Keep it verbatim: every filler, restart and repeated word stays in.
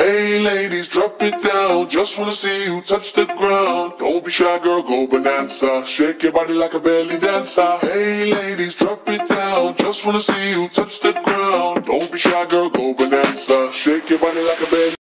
Hey ladies, drop it down, just wanna see you touch the ground. Don't be shy girl, go bonanza, shake your body like a belly dancer. Hey ladies, drop it down, just wanna see you touch the ground. Don't be shy girl, go bonanza, shake your body like a belly